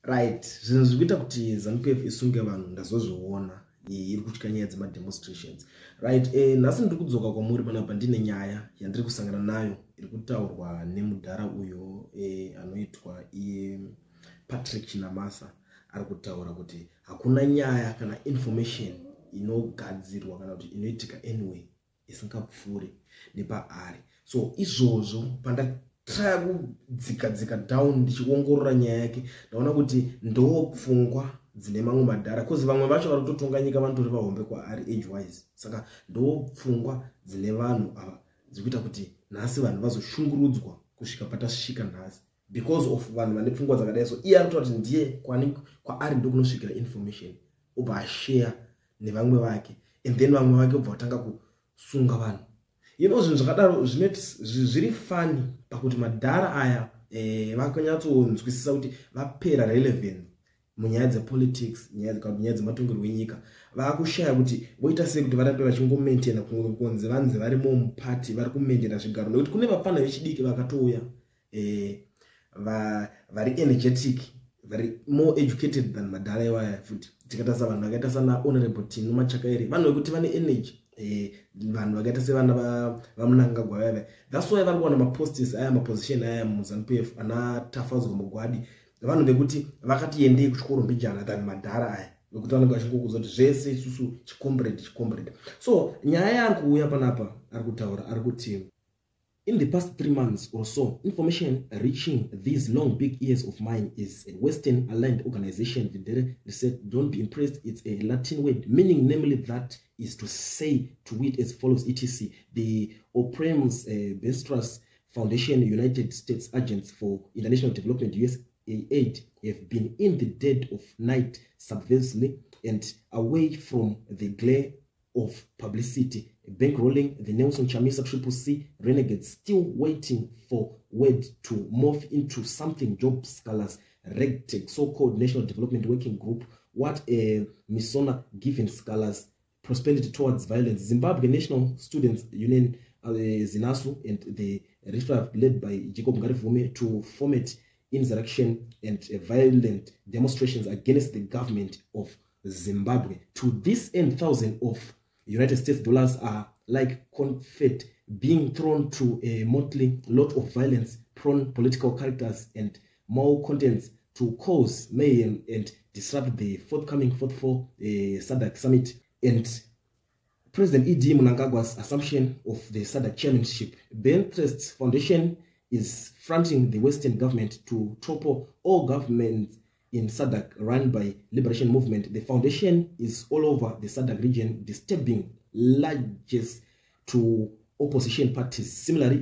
right zvinhu zvikuita kuti ZANU-PF isunge vanhu ndazozviona iri kutya nyaya dzemademonstrations right. Nhasi ndiri kudzoka kwamuri panapa ndine nyaya yandiri kusangana nayo iri kutaurwa nemudhara uyo anoitwa iye Patrick Chinamasa. Ari kutaura kuti hakuna nyaya kana information inogadzirwa kana kuti inoitika anyway isingapfuuri nepaari. So izvozvo pandataya kudzika down ndichiongorora nyaya yake ndaona kuti ndopfungwa dzine mamwe madhara kozi vamwe vacho vari kutotonga nyika vantori vahombe kwaari age wise. Saka ndopfungwa dzine vanhu ava dzikuita kuti nhasi vanhu vazoshungurudzwa kusvika patasvika nhasi because of vanhu vane pfungwa dzakadai. So iye arikutaura kuti ndiye kwaari ndokunosvikira information obva ashare nevamwe vake and then vamwe vake obva vatanga kusunga vanhu. Zvinhu zvakadaro zviri fani pakuti madhara aya vakanyatsonzwisisa kuti vapera relevance munyaya dzepolitics, nyaya dzematongerwo enyika. Vakushaya kuti voita sei kuti varambe vachingomaintaina kunze vanze varimo mupati vari kumaintaina zvigaro nekuti kune vapana vechidiki vakatouya vari energetic, very more educated than madhara iwaya. Futi tikatarisa vanhu vakaita sana Honorable Tino Machakairi vanhu vekuti vane energy, vanhu vakaita sevana vaMnangagwa vaya. That's why vari kuwana maposts aya maposition aya muZANU-PF ana Tafazo Mugwadi vanhu vekuti vakati endei kuchikoro mbijana than madhara aya vekuti vanenge vachingokudza kuti zvese isusu chikombrede. So nyaya yaari kuuya panapa ari kutaura ari kuti in the past 3 months or so, information reaching these long big ears of mine is a Western aligned organization. Videre said, don't be impressed. It's a Latin word, meaning namely that is to say to it as follows, etc. The Oprem's Bestras Foundation, United States Agents for International Development, USAID, have been in the dead of night subversively and away from the glare of publicity, bankrolling the Nelson Chamisa CCC renegades, still waiting for word to morph into something job scholars RegTech, so-called National Development Working Group, what a Misona given scholars prosperity towards violence. Zimbabwe National Students Union, ZINASU, and the referral led by Jacob Ngarivume to format insurrection and violent demonstrations against the government of Zimbabwe. To this end, thousands of United States dollars are like confetti being thrown to a motley lot of violence-prone political characters and malcontents to cause mayhem and disrupt the forthcoming 44th SADC summit and President E.D. Mnangagwa's assumption of the SADC chairmanship. Benthrest Foundation is fronting the Western government to topple all governments in SADC run by Liberation Movement. The foundation is all over the SADC region, disturbing largest to opposition parties. Similarly,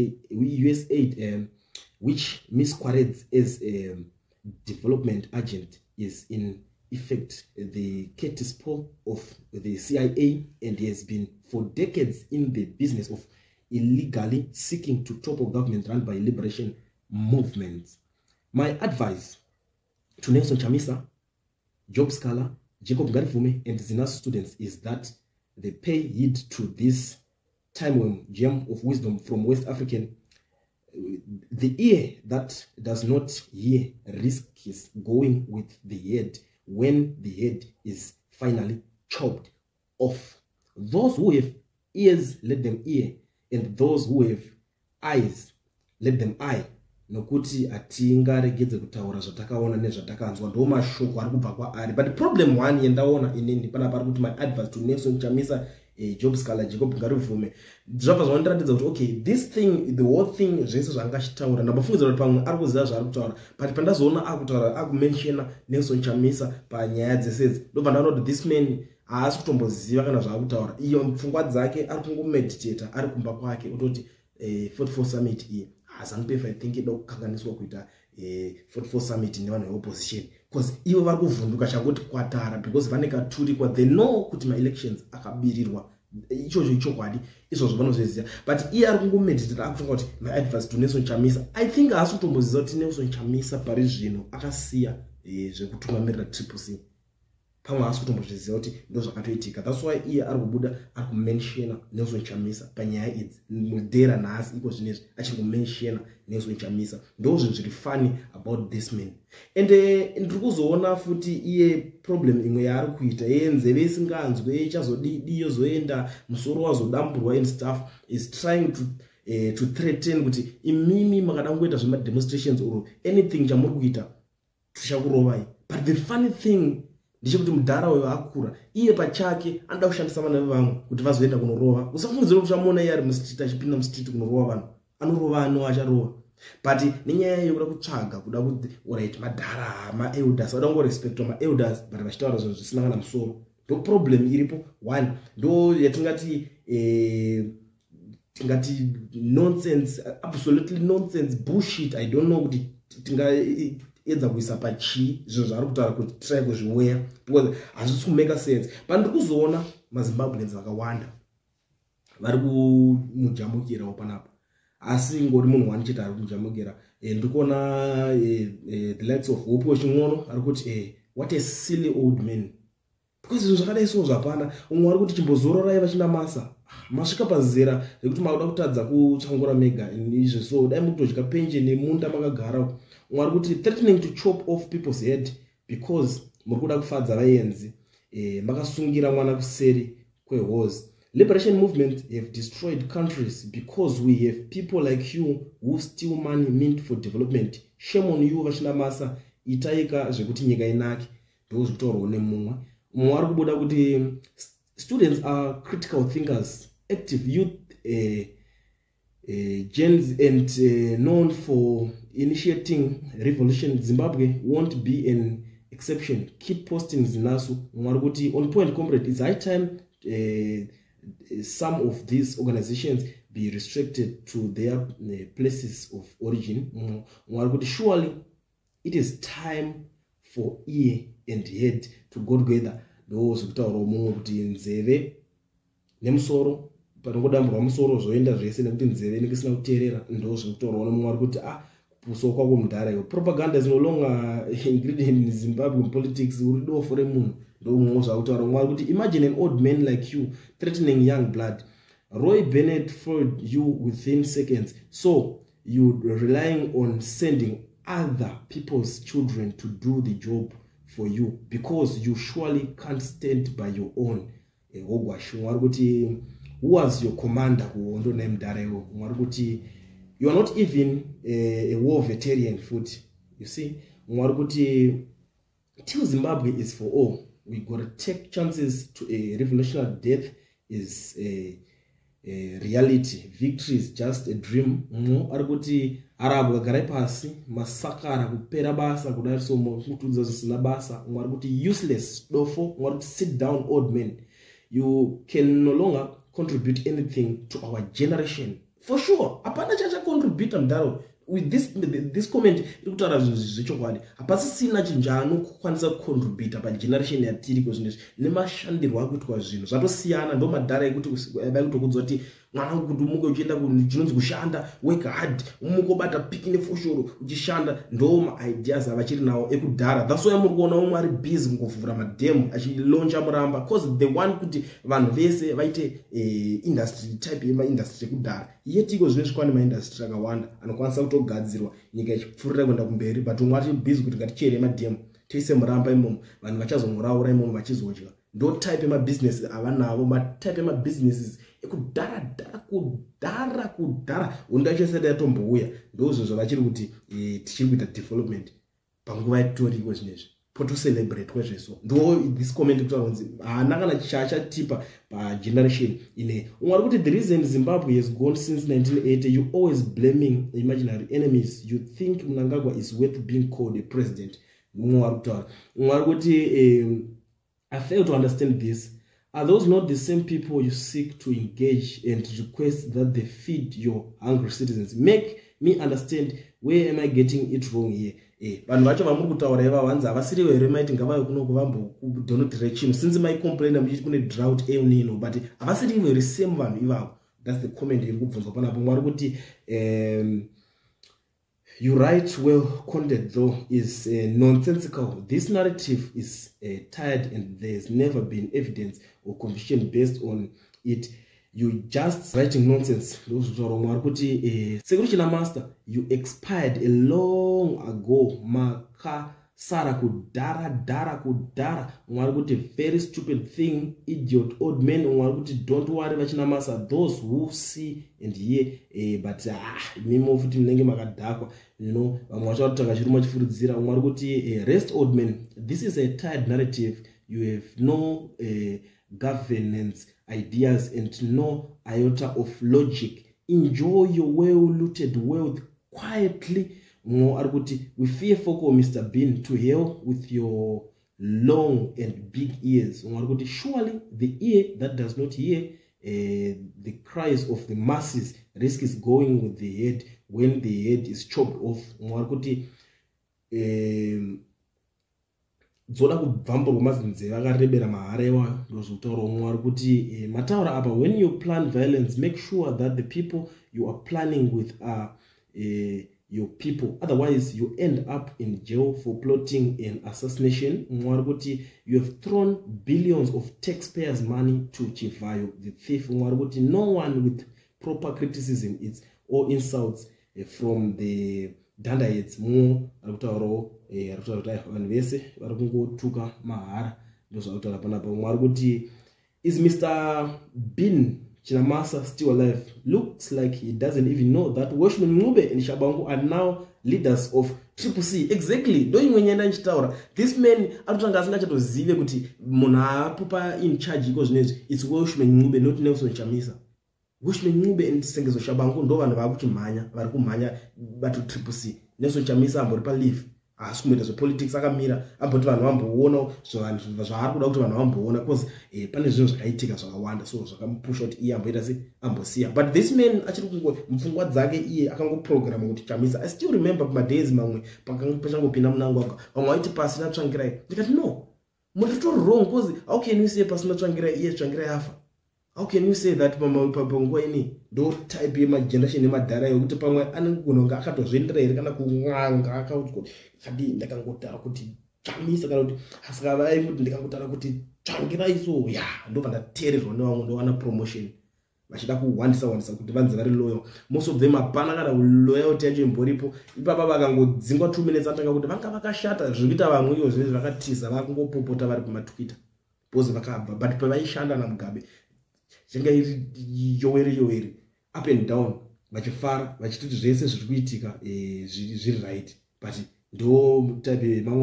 USAID, which masquerades as a development agent, is in effect the Curtis Paul of the CIA and has been for decades in the business of illegally seeking to topple government run by Liberation Movements. My advice to Nelson Chamisa, job scholar, Jacob Ngarivume, and ZINASU students is that they pay heed to this time gem of wisdom from West African. The ear that does not hear risks going with the head when the head is finally chopped off. Those who have ears, let them hear, and those who have eyes, let them eye. Nokuti atingaregedze kutaura zvatakaona nezvatakanzwa ndo mashoko ari kubva kwaari. But problem one yendaona inini panapa ari kuti my advice to Nelson Chamisa, job scholar Jacob Ngarivume, zvabva zvaondiratidza kuti okay, this thing, the whole thing zvese zvangachitaura ndabafungidzira kuti pamwe ari kuziva zvaari kutaura, but pandazoona akutaura akumenshena Nelson Chamisa panyaya dzesezi ndobva ndaona kuti this man haasi kutomboziva kana zvaari kutaura. Iyo pfungwa dzake ari kungomeditata ari kumba kwake utoti 44 summit iyi ZANU-PF I think ida kukanganiswa kuita 44 summit nevanhu veopposition because ivo vari kuvhunduka changoti kwatara because vane katurikwa, they know kuti ma-elections akabirirwa. Ichocho ichokwadi, izvozvo vanozviziva, but iye ari kungomeditata akufunga kuti my advice to Nelson Chamisa. I think haasi kutomboziva kuti Nelson Chamisa pari zvino akasiya zvekutungamirira CCC. pamwe asi kutombozviziva kuti ndo zvakatoitika. That's why iye ari kubuda ari kumenshena Nelson Chamisa panyaya idzi mudhera nhasi iko zvinezvi achiri kumenshena Nelson Chamisa. Ndo zvinhu zviri funny about this man. And ndiri kuzoona futi iye problem imwe yaari kuita yenzeve isinganzwe ichazodii yozoenda musoro wazodamburwa and stuff is trying to threaten kuti imimi makada kungoita zvemademonstrations or anything chamuri kuita tichakurovai. But the funny thing ndechekuti mudhara uyo akura iye pachake anoda kushandisa vana vevamwe kuti vazoenda kunorova. Usafungidzira kuti amuona iye ari mustreet achipinda mustreet kunorova vanhu, anorova ano acharova. But nenyaya yekuda kutsvaga kuda kuti alright madhara maelders vada kungorespectwa maelders but vachitaura zvinhu zvisina kana musoro. Ndo problem iripo. One ndo yatingati nonsense, absolutely nonsense bullshit. I don't know kuti tingaedza kuisa pachi zvinhu zvari kutaura kuti try kuzviweya because hazvisi kumake sense. But ndiri kuzoona maZimbabweans vakawanda vari kumujamukirawo panapa, asi ngori munhu wani chete ari kumujamukira. Ndiri kuona the likes of Hope Ching'ono ari kuti what a silly old man, because zvinhu zvakadai so zvapana. Umwe ari kuti chimbozororai vachina masa masvika pazera rekuti makuda kutadza kutsangura mega izvo, so dai mutodya pension nemunda makagara. Umwe ari kuti threatening to chop off people's head because muri kuda kufadza vaenzi, makasungira mwana kuseri kwehose. Liberation movement have destroyed countries because we have people like you who steal money meant for development. Shame on you vachina masa, itaika zvekuti nyika inake. Ndo zvitotaurwa nemumwe. Mumwe ari kubuda kuti students are critical thinkers, active youth gens and known for initiating revolution. Zimbabwe won't be an exception. Keep posting zinasu. Mumwe ari kuti on point comrade, it's high time some of these organizations be restricted to their places of origin. Surely it is time for ear and head to go together. Those who talk about nzeve nemusoro panongodamburwa musoro zvoenda zvese nekuti nzeve nekisina kuteerera ndo zvinotorwa nemumwe ari kuti kupuso kwako mudhara iyo. Propaganda is no longer ingredient in Zimbabwean politics. Uri dofo remunhu ndo mumwe zvakutaura. Mumwe ari kuti imagine an old man like you threatening young blood. Roy Bennett followed you within seconds, so you relying on sending other people's children to do the job for you because you surely can't stand by your own. Ogwash mumwe ari kuti who was your commander kuhondo naimudharayo. Mumwe ari kuti you are not even a war veteran foot. You see, mumwe ari kuti till Zimbabwe is for all, we gotta take chances to a revolutionary death is a reality. Victory is just a dream. Ari kuti arabu kagara pasi masakara kupera basa kudai so mutudza zvisina basa. Mumwe ari kuti useless dofo. Mumwe ari kuti sit down old man, you can no longer contribute anything to our generation. For sure hapana chacha contribute mudharo. With this comment iri kutaura zvinhu zvechokwadi. Hapasisina chinjano kukwanisa kucontribute pageneration yatiri kwezvinezvi nemashandirwo akuitwa zvinhu zvatosiyana. Ndo madhara ekuti kutokudzwa kuti mwana wangu kuti umuke uchienda chinonzi kushanda, work hard, umuke ubata piki nefoshoro uchishanda. Ndo maideas avachiri nawo ekudhara. That's why muri kuona umwe ari busy kungovhura madhemu achilonja muramba because they want kuti vanhu vese vaite industry type yemaindustry ekudhara. Yetiko zvinezvi kwane maindustry akawanda anokwanisa kutogadzirwa nyika ichipfurira kuenda kumberi, but umwe ari busy kuti ngatichere madhemu toise muramba imomo vanhu vachazomuraura imomo vachizodya. Ndo type yemabusiness avanavo, matype yemabusinesses ekudhara kudhara undacheseda yatombouya. Ndo zvinhu zvavachiri kuti tichiri kuita development panguva yatoriko zvinezvi poto celebrate kwezveso. Ndo this comment kutaura kunzi haana kana chachatipa pageneration ine. Umwe ari kuti the reason Zimbabwe has gone since 1980, you always blaming imaginary enemies. You think Mnangagwa is worth being called a president. Mumwe ari kutaura. Umwe ari kuti I fail to understand this. Are those not the same people you seek to engage and request that they feed your hungry citizens? Make me understand, where am I getting it wrong here? Vanhu vacho vamuri kutaura ivavo vanzi havasiriwo here maiti ngavayo kuno kuvambodonotire chinhu since maicomplaina muchiti kune drought eunino, but havasiriwo here same vanhu ivavo. That's the comment iri kubvunzwa panapo. Mwari kuti You write well, content though is nonsensical. This narrative is tired and there's never been evidence or conviction based on it. You just writing nonsense. Security master, you expired a long ago. Maka Sara kudara. Very stupid thing, idiot, old men. Don't worry, vachina masa. Those who see and hear, but mimo futi nenge makadakwa. You know, rest old men. This is a tired narrative. You have no governance ideas and no iota of logic. Enjoy your well-looted wealth quietly. We fear for Mr. Bean, to hell with your long and big ears. Surely the ear that does not hear the cries of the masses risks going with the head when the head is chopped off. Zola kubvamba kwamazinze vakarebera mahara ewayo ndozvitaura umwe ari kuti mataura apa, when you plan violence, make sure that the people you are planning with are your people, otherwise you end up in jail for plotting an assassination. Umwe ari kuti you have thrown billions of taxpayers money to Chivayo the thief. Umwe ari kuti no one with proper criticism is or insults from the Dandaites mu arikutaurawo arikutaura vanhu vese vari kungotuka mahara ndozvautaura panapa. Umwe ari kuti is Mr. Bean Chinamasa still alive? Looks like he doesn't even know that Washman Mube and Shabangu are now leaders of Triple C. Exactly. Don't you nyenda nchitaura. This man arikutanga asingachatozive kuti munhu apupa in charge iko zvinezvi it's Washman Mube not Nelson Chamisa. Washman Mube and Sengezo Shabangu ndo vanhu vakuchimhanya vari kumhanya batu Triple C. Nelson Chamisa ambori pa leave. Asikuita zvepolitics akamira amboti vanhu vamboona zvaari kuda kuti vanhu vamboona because pane zvinhu zvakaitika zvakawanda so zvakamupusha kuti iye amboita se ambosiya. But this man achiri kungo mupfungwa dzake iye akangoprograma kuti Chamisa. I still remember pamadays mamwe pachangopinda munangu aka vamwe vaiti pasina Tsvangirai. Ndikati no, muri tori wrong because how can you say pasina Tsvangirai iye Tsvangirai afa? How can you say that panguva ini ndo type yemageneration yemadhara yokuti pamwe anogona akatozviendera here kana kun'anga akauti kadi ndakangotara kuti Chamisa kana kuti asika vaikuti ndikangotara kuti Tsvangirai so ya ndo pandateererwa nevamwe ndowana promotion vachida kuwandisa kuti vanzi vari loyal. Most of them hapana kana loyalty yacho imboripo. Ipapa vakangodzingwa 2 minutes atanga kuti vanga vakashata zvikuita vamwe ivo zvinhu zvakatiza vakungopopota vari pamatwitter pose vakabva but pavaishanda naMugabe chenga iri yoweri up and down vachifara vachituti zvese zviri kuitika zviri right, but ndo type mamwe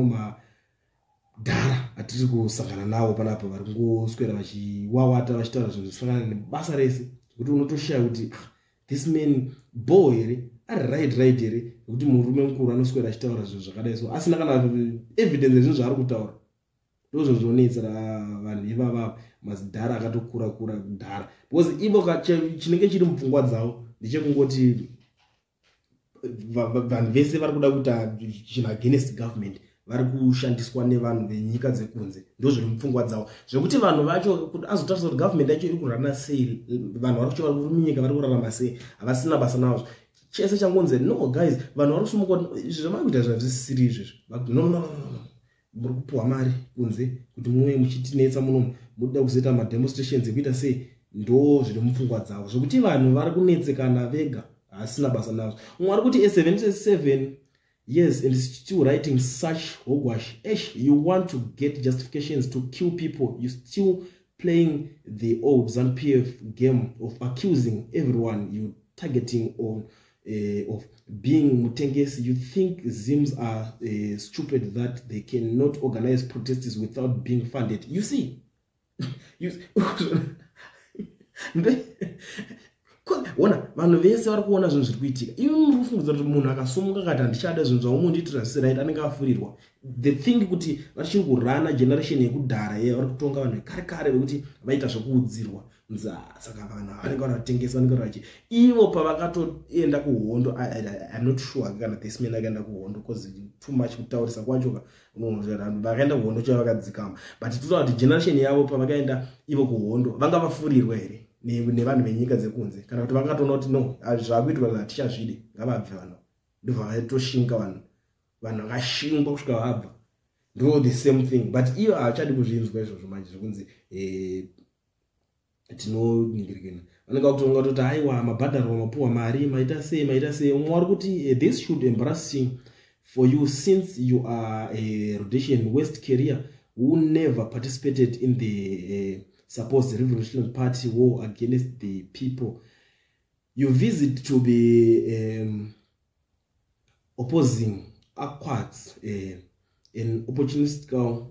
madhara atiri kusangana nawo panapa vari kungoswera vachiwawata vachitaura zvinhu zvisangana nebasa rese kuti unotoshaya kuti this man bo here ari right here kuti murume mukuru anoswera achitaura zvinhu zvakadai so asina kana evidence zvinhu zvaari kutaura. Ndozvo zvinonetsera vanhu ivava mazidhara akatokura kudhara because ivo chinenge chiri mupfungwa dzavo ndechekungoti vanhu vese vari kuda kuita chinhu against government vari kushandiswa nevanhu venyika dzekunze. Ndozviri mupfungwa dzavo zvekuti vanhu vacho kuti azotarisa kuti government yacho iri kurarama sei, vanhu vari kuchova vari munyika vari kurarama sei, havasina basa nazvo. Chese changonze no guys, vanhu vari kusumuka izvi zvamakuita zvazvisiri izvezvi no muri kupuwa mari kunze kuti mumwe muchitinetsa munomu muda kuzoita mademonstrations ekuita sei, ndo zviri mupfungwa dzavo zvokuti vanhu vari kunetsekana vega hasina basa nazvo. Mumwe ari kuti 77 years and still writing such hogwash. You want to get justifications to kill people, you still playing the old ZANU-PF game of accusing everyone you targeting on of being Mutengesi. You think Zims are stupid that they cannot organize protests without being funded. You see, ona vanhu vese vari kuona zvinhu zviri kuitika. Iwe muri kufungidzira kuti munhu akasumuka akati handichada zvinhu zvamumundiitira zvisiraiti anenge afurirwa. The thing kuti vachiri kurana generation yekudhara ye vari kutonga vanhu vekare vekuti vaita zvokuudzirwa saka vanhu vanenge vanatengesa vanenge vachi ivo pavakatoenda kuhondo. I'm not sure kana this man akaenda kuhondo because too much kutaurisa kwacho vakaenda kuhondo chava vakadzikama, but tinoona kuti generation yavo pavakaenda ivo kuhondo vanga vafurirwa here nevanhu venyika dzekunze kana kuti vakatoona kuti no zvakuitwa zatichazvide ngavabve vanhu ndovakatoshinga vanhu vakashingwa kusvika vabva ndo the same thing, but iyo havachadi kuzvinzwa izvozvo manje zvekunzi tinoningirikana vanenge vakutonga kuti aiwa mabhadharo mapuwa mari maita sei umwe wari kuti this should embarrassing for you since you are a Rhodesian West carrier who never participated in the supposed Revolutionary Party war against the people. You visit to be opposing Aquats, an opportunist girl.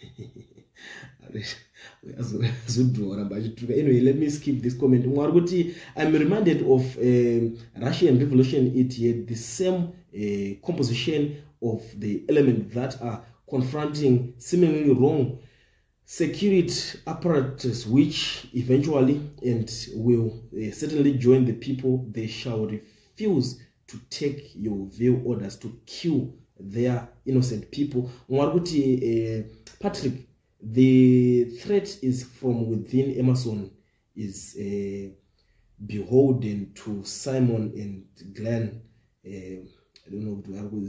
Anyway, let me skip this comment. I'm reminded of Russian Revolution. It had the same composition of the elements that are confronting seemingly wrong security apparatus, which eventually and will certainly join the people. They shall refuse to take your veil orders to kill their innocent people. Patrick, the threat is from within. Emerson is beholden to Simon and Glenn. I don't know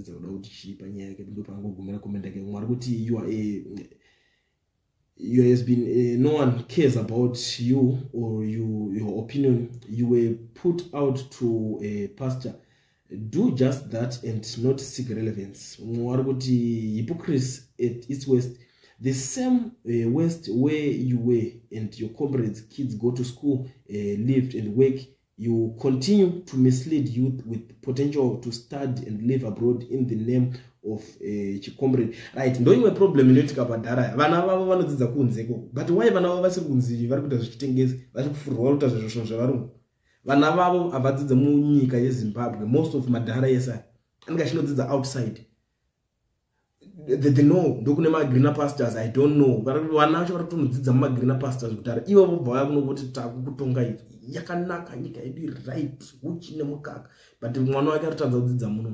you has been no one cares about you or your opinion. You were put out to a pasture. Do just that and not seek relevance. Hypocrites at its west, the same west where you were and your comrades, kids go to school, lived and work. You continue to mislead youth with potential to study and live abroad in the name of comrade. Right, ndo imwe problem inoitika padhara. Vana vavo vanodzidza kunzeko. But why vana vavo vasiri kunzi vari kuita zvichitengezi, vari kufurwa kuita zvezvo zvevarungu. Vana vavo havadzidza munyika yeZimbabwe. Most of madhara yesa anenge achinodzidza outside. They know ndokune greener pastures. I don't know. Vana vacho vari kutonodzidza greener pastures kutara. Ivo vobva vaya kunoti takukutonga izvi. Yakanaka nyika yedu right uchi nemukaka, but mwana wake arikutadza kudzidza muno.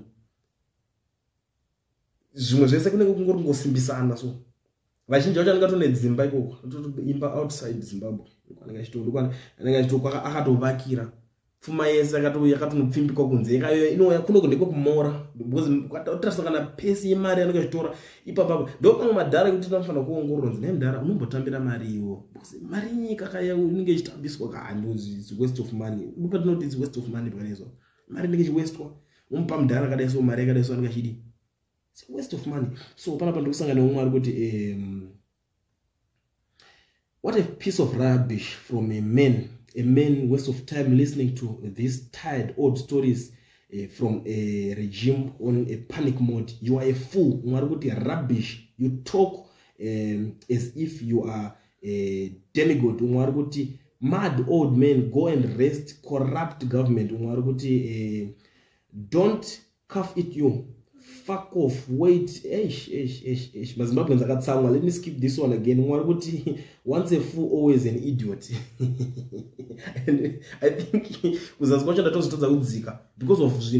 Zvimwe zvese kunenge kungosimbisana. So vazhinji vacho anenge atone dzimba ikoko, imba outside Zimbabwe. Anenge achitokwa akatovakira pfuma yese yakatonopfimbikwa kunze inouya kuno ndiko kumora, utarisa kana pesi yemari anenge achitora ipapo ndo pamwe madhara kuti tinofanira kuongorora kuti nemudhara unombotambira mari iwo, mari nyika kaya inenge ichitambiswa kani, it's waste of money. But not it's waste of money pakanezo mari inenge ichiwastwa, umupa mudhara kadai so mari yakadai so anenge achidi, it's waste of money. So panapa ndokusangana neumwe ari kuti what a piece of rubbish from a man waste of time listening to these tired old stories from a regime on a panic mode. You are a fool. Rubbish. You talk as if you are a demigod. Mad old men, go and rest. Corrupt government. Don't cuff it you. Fuck off. Wait. Let me skip this one again. Once a fool, always an idiot. And I think because of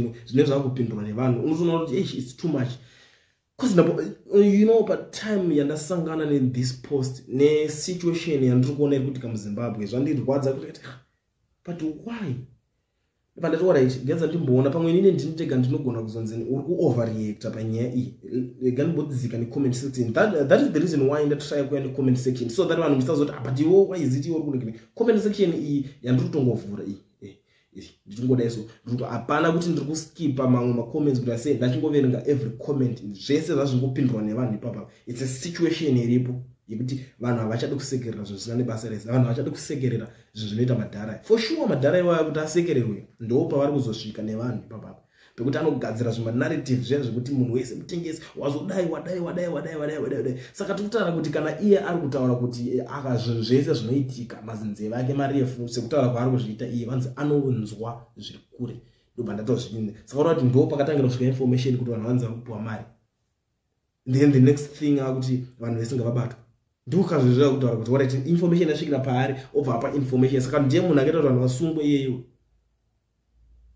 it's too much. Because you know, but time yandasangana in this post ne situation yandrukona kuti kaMzimbabwe zvandirwadza kuti but why? But that's what I get that ndimboona pamwe nini ndinotega ndinogona kuzonzeni uri kuoverreacta panyaya iyi. Ganbodzika ne comment section. That is the reason why ndatry kuya ne comment section, so that vanhu musazoti but iwo why is it uri kunekene comment section iyi yandiritongovhura iyi. Ndichingoda iso ndikuti hapana kuti ndiri kuskipa mamwe macomments kuti ase ndachingoverenga every comment zvese zvazvingopindurwa nevanhu ipapa. It's a situation iripo yekuti vanhu havachadi kusekerera zvinhu zvisina nebasa rese, vanhu havachadi kusekerera zvinhu zvinoita madhara. For sure madhara iwaya kuti asekererwe ndo pavari kuzosvika nevanhu ipapa, pekuti anogadzira zvimanarrative zviya zvekuti munhu wese mutengesi wazodai wadai. Saka tikutaura kuti kana iye ari kutaura kuti aka zvinhu zvese zvinoitika mazinzeve ake marefu sekutaura kwaari kuzviita iye vanzi anonzwa zviri kure, ndobva ndatozvinini. Saka kuti ndo pakatangira kusvika information kuti vanhu vanzi vari kupuwa mari, then the next thing akuti vanhu vese ngavabatwa. Ndokazvizvira kutaura kuti what information yasvikira paari obva apa information. Saka ndiye munhu akaita kuti vanhu vasungwe iyeyo. Aiwa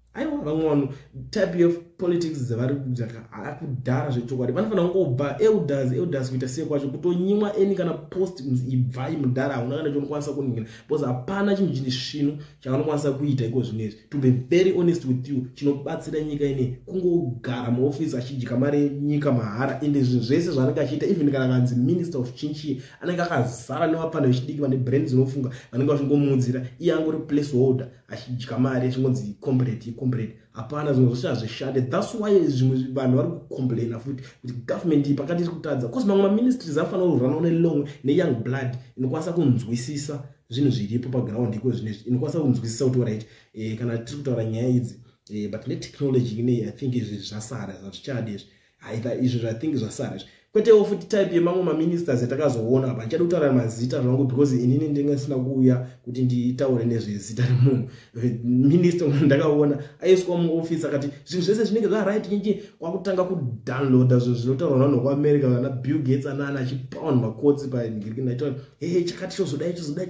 vamwe type of politics dzavari akudhara zvechokwadi vanofanira kungobva elders kuita sei kwacho kutonyimwa eni kana post ibvai mudhara hauna kana chaunokwanisa kuningira because hapana chinhu chine svino chavanokwanisa kuita iko zvinezvi. To be very honest with you, chinobatsira nyika ine kungogara muofisi achidya mari yenyika mahara, ende zvinhu zvese zvaanenge achiita, even kana kanzi minister of chinchi anenge akazara nevapanda vechidiki vane brain dzinofunga vanenge vachingomuunzira iye angori place holder achidya mari achingonzi comrade. Hapana, zvinhu zvose hazvishande. That's why zvimwe vanhu vari kucomplaina futi kuti government pakati iri kutadza, because mamwe maministries anofanira kurana nelong neyoung blood inokwanisa kunzwisisa zvinhu zviripo paground iko zvinezvi, inokwanisa kunzwisisa kuti right kana tiri kutaura nyaya idzi but netechnology inei I think izvi zvasara zvazvichadi izvi either izvo I think zvasara izvi kwetewo futi type yemamwe maministers yatakazoona apa. Ndichada kutaura mazita zvangu because inini ndingasina kuuya kuti nditaure nezvezita remunhu. Minister ndakaona aiswa muoffice akati zvinhu zvese zvinenge zvaright nyingi kwakutanga kudownloada zvinhu zvinotaurwa navanhu kuAmerica vana Bill Gates anana achipound makotsi paNgiriki aitaura chakati chozodai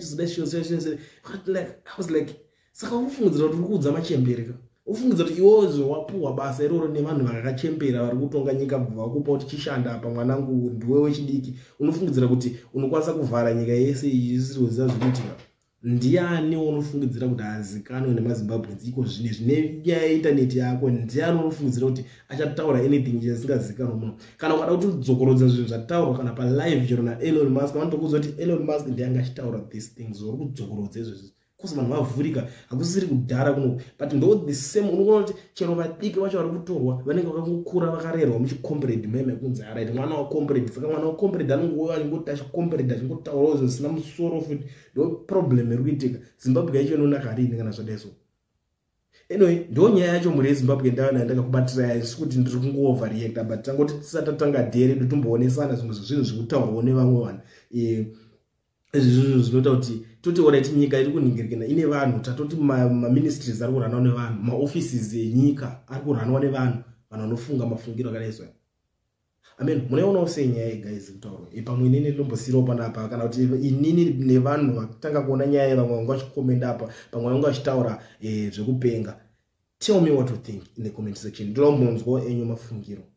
like I was like saka ufungidzira kuti uri kuudza machembere ufungidzira kuti iwozvo wapuwa basa iroro nevanhu vakachembera vari kutonga nyika vakupa kuti chishanda apa mwanangu ndiwe wechidiki, unofungidzira kuti unokwanisa kuvhara nyika yese izviziva zvinoitika. Ndiani unofungidzira kuti hazikanwe nemaZimbabweans iko zvinezvi nenyaya yeindaneti yako? Ndiani unofungidzira kuti achataura anything chisingazikanwa muno? Kana ukada kuti udzokorodza zvinhu zvataurwa kana palive chero naElon Musk, vanotokudza kuti Elon Musk ndiye anga achitaura these things, uri kudzokorodza izvozvi kosi vanhu vavhurika, hakusiri kudhara kuno, but ndo the same. Unoona kuti chero vadiki vacho vari kutorwa vanenge vakangokura vakarerwa muchicomrade meme kunzi araiti mwana wacomrade, saka mwana wacomrade anongouya achingoti achicomrade achingotaurawo zvinhu zvisina musoro futi. Ndo problem iri kuitika. Zimbabwe yacho inonaka rini kana zvadai so? Anyway, ndo nyaya yacho muri yeZimbabwe ndakakubatira isi kuti ndiri kungoverreacta, but tangoti tisatatanga dhere totomboonesana zvimwe zvinhu zvekutaurwa nevamwe vanhu. Zvinhu zvinoita kuti toti alright nyika iri kuningirikana ine vanhu, tatoti maministries ari kuranwa nevanhu, maoffices enyika ari kuranwa nevanhu vanofunga mafungiro akadaizvo. Amen. Munaionawo sei nyaya guys kutaurwa pamwe inini ndombosirawo panapa, kana kuti inini nevanhu vakatanga kuona nyaya vamwe vanga vachikomenda apa, pamwe vanga vachitaura zvekupenga. Tell me what you think in the comment section. Ndinombonzwa enyu mafungiro.